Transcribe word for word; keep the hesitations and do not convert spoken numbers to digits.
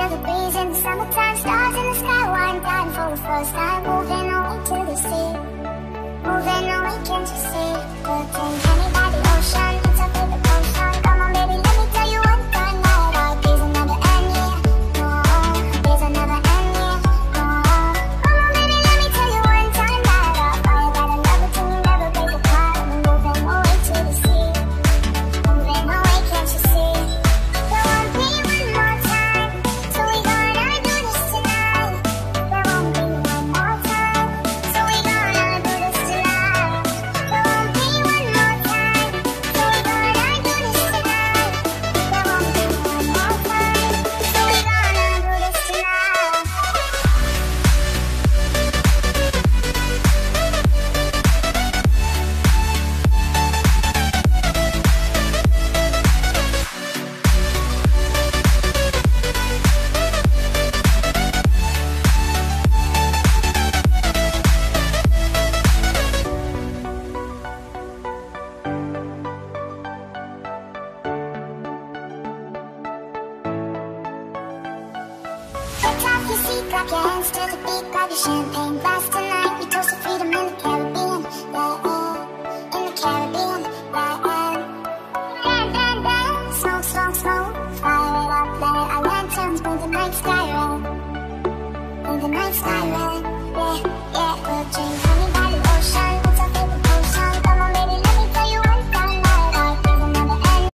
feel the breeze in the summertime. Stars in the sky, wine down for the first time. Moving away to the sea, moving away, can't you see? Putting honey by the ocean, it's a favorite potion. Come on baby, let me tell you one thing that our days will never end, yeah. No, days will never end, yeah. No, come on baby, let me tell you one time that our fire got a love till we never break apart. We're moving away to the sea, moving away, can't you see? There won't be one more time, so we gonna do this tonight. There won't be one more time, so we gonna do this tonight. There won't be one more time, so we gonna do this tonight. There won't be one more time, so we gonna do this tonight. Take off your seat, clap your hands to the beat, grab your champagne glass.